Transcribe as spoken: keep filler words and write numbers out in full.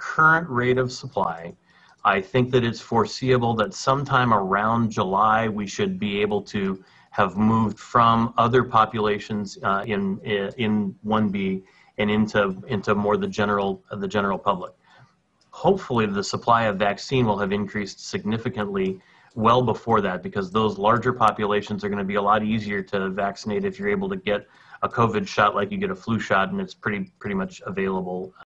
current rate of supply, I think that it's foreseeable that sometime around July we should be able to have moved from other populations uh, in in one B and into into more the general the general public. Hopefully, the supply of vaccine will have increased significantly well before that, because those larger populations are going to be a lot easier to vaccinate if you're able to get a COVID shot like you get a flu shot, and it's pretty pretty much available